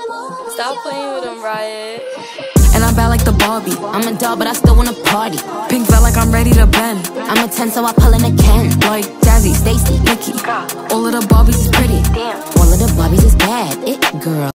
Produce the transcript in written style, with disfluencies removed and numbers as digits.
Stop playing with him, Riot. And I'm bad like the Barbie. I'm a doll, but I still wanna party. Pink felt like I'm ready to bend. I'm a 10, so I pull in a Ken. Like Jazzy, Stacy, Nikki. All of the Barbies is pretty. Damn. All of the Barbies is bad. It girl.